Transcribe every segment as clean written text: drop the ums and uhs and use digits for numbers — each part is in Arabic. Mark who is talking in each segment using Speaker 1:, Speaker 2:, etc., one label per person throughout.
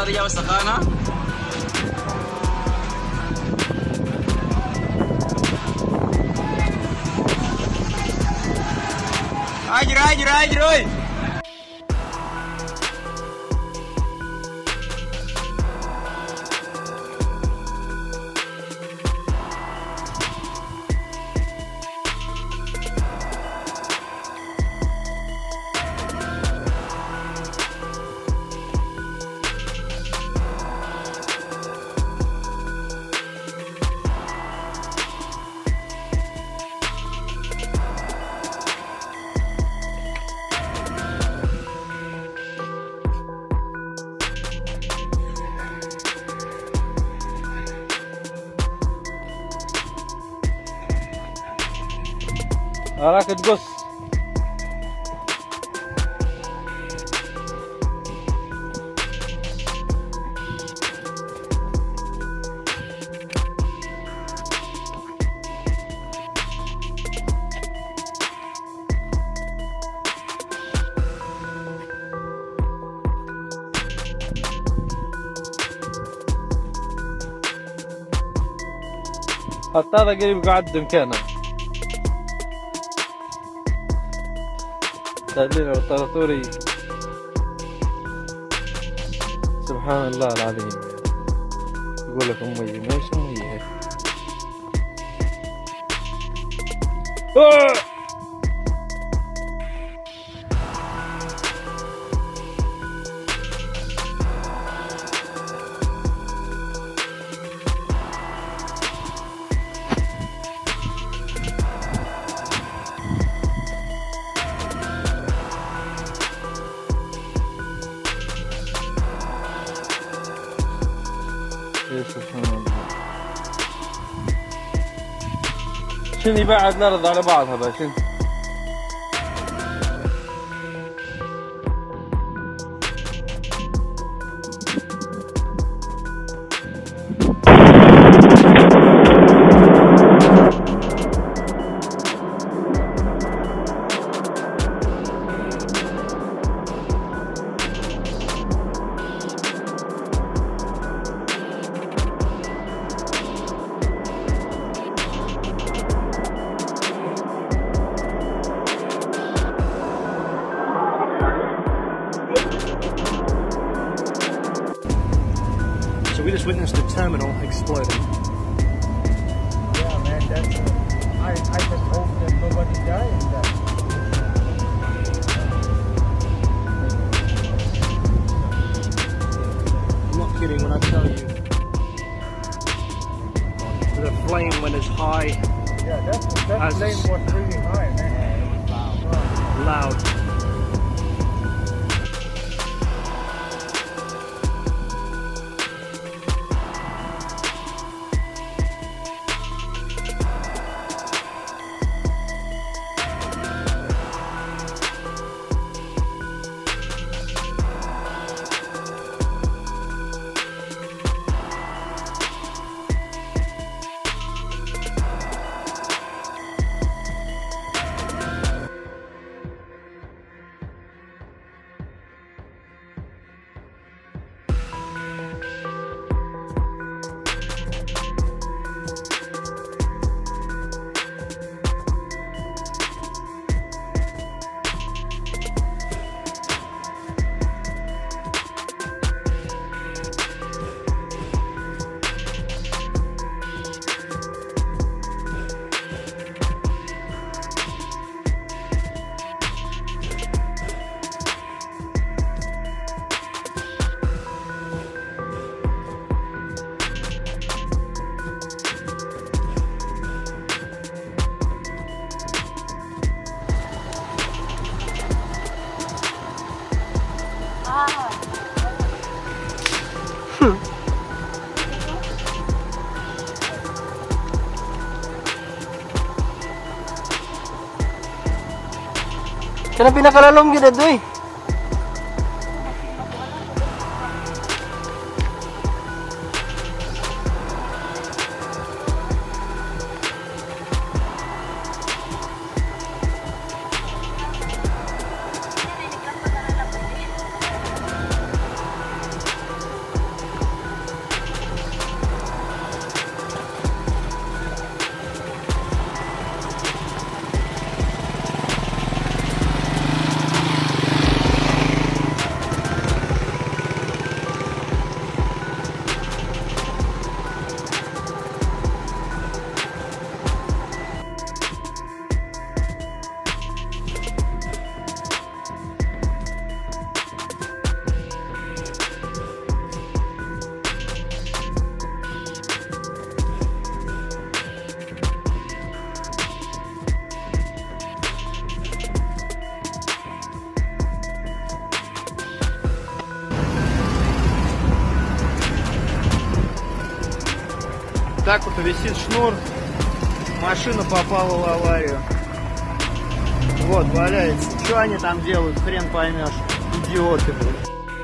Speaker 1: البطارية والسخانة. اجري اجري اجري.
Speaker 2: أراك تقص. حتى هذا قريب قاعد مكانه. تهليل الطراطوري سبحان الله العظيم. يقول لك أمي ما ايش أمي هيك. سبحان الله. شنو يبعد الأرض على بعضها بقى شنو؟
Speaker 3: So we just witnessed the terminal exploding.
Speaker 4: Yeah, man, that's. I just hope that nobody died in that.
Speaker 3: I'm not kidding when I tell you that the flame went as high.
Speaker 4: Yeah, that flame was really high, man. Yeah, it was
Speaker 3: Loud.
Speaker 1: Kaya pinakalalom gid adoy.
Speaker 3: так вот висит шнур. Машина попала в аварию. Вот, валяется. Что они там делают, хрен поймешь. Идиоты, блин.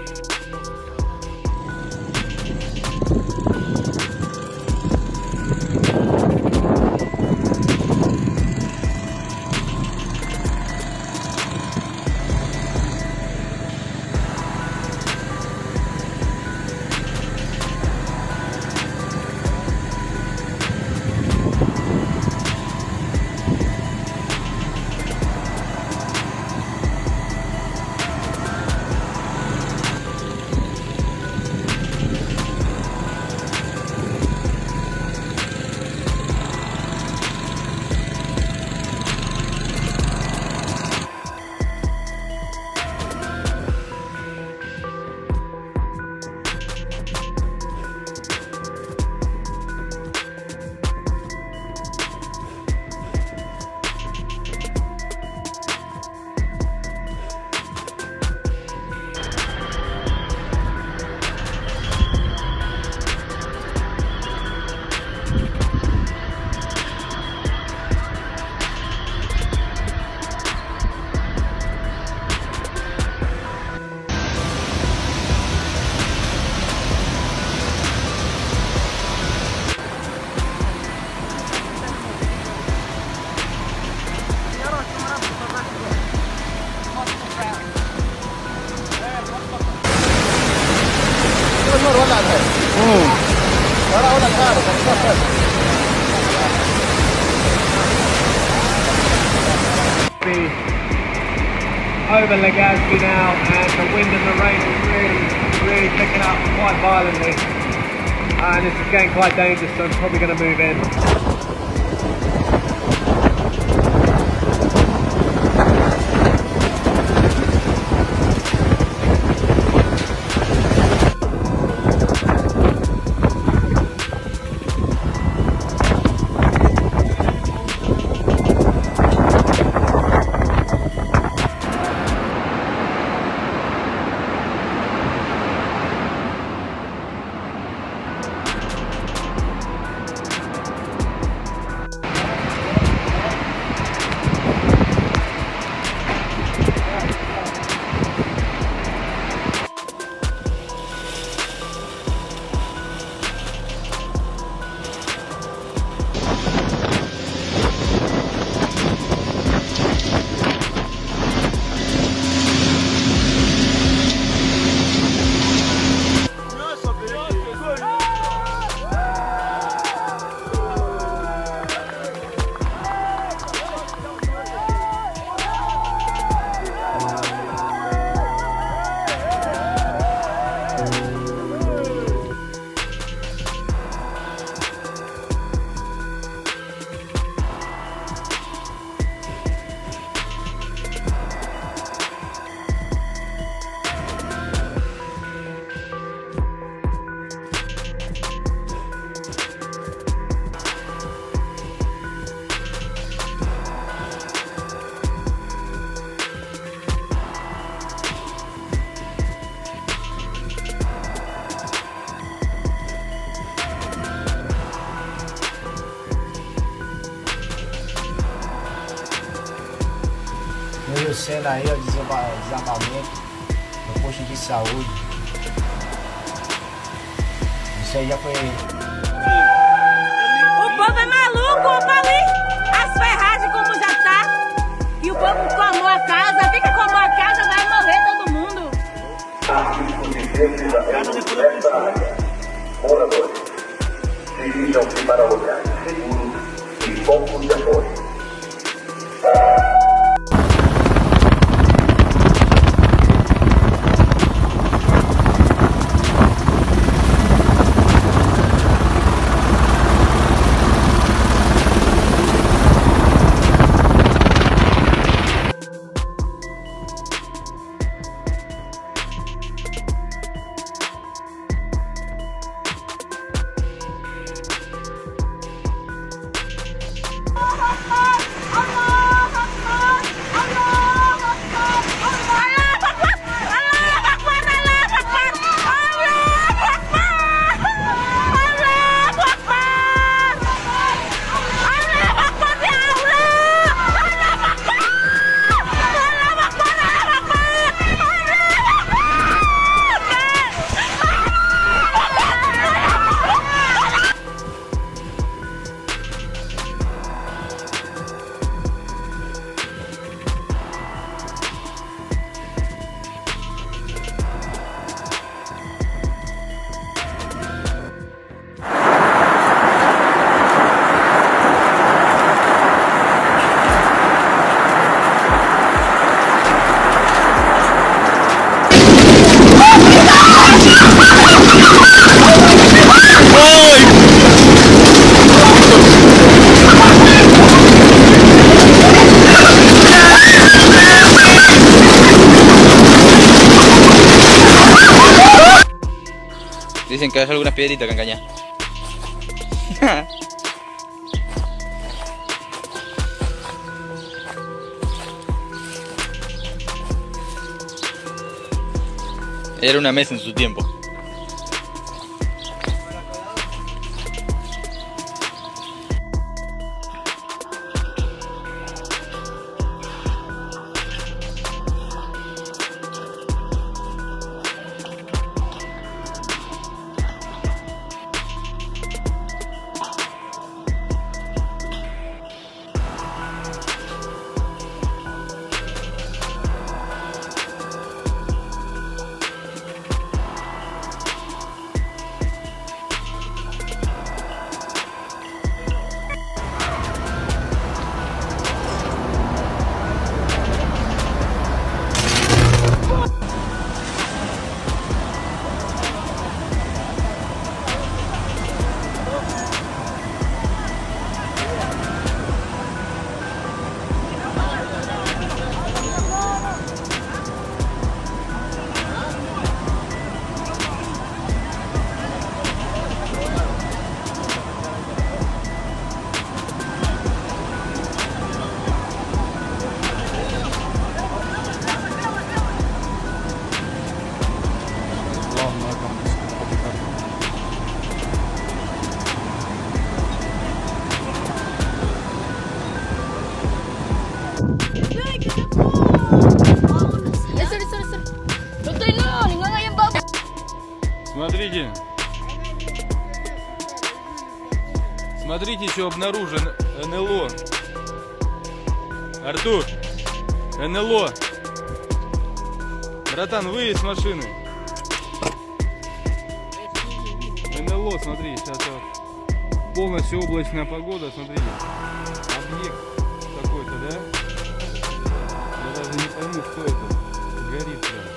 Speaker 5: Over Legazpi now, and the wind and the rain is really picking up quite violently, and this is getting quite dangerous, so I'm probably going to move in.
Speaker 4: Veio sendo aí, ó, desabamento no posto de saúde. Isso aí já foi.
Speaker 6: O povo é maluco, o povo as ferragens como já tá. E o povo tomou a casa, fica como a casa, vai morrer todo mundo.
Speaker 7: Moradores, dirijam-se para lugares seguros e pontos de apoio.
Speaker 6: Oh,
Speaker 1: Dicen que hay algunas piedritas que engañan. Era una mesa en su tiempo.
Speaker 2: Смотрите. Смотрите, что обнаружен. НЛО. Артур. НЛО. Братан, выйдь с машины. НЛО, смотри, сейчас вот полностью облачная погода, смотрите. Объект какой-то, да? Я даже не пойму, что это. Горит прям.